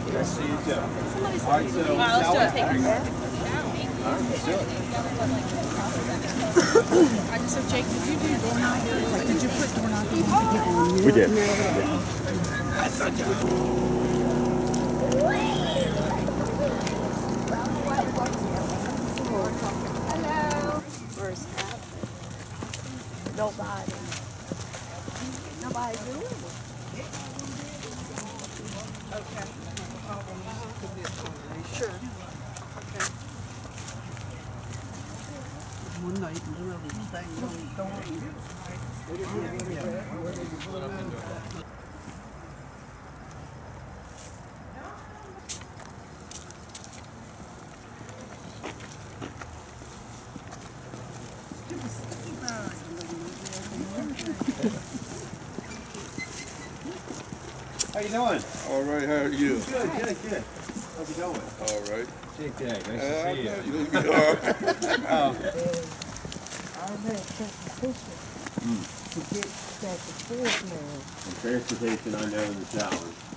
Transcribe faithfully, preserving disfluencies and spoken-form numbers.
Nice to see you too. All right, so All right, let's do it. All right, let's do it. So Jake, did you do doorknob? Like, did you put doorknob? We did. Hello. Where's Cap? Nobody. Nobody doing it. Okay. Sure. Okay. One night, one of these things on the door. How you doing? All right, how are you? Good, good, good. How's it going? All right. Jake, nice Uh, to see you you. look good. All right. Oh, I had to get back and forth now. Transportation, I know in the showers.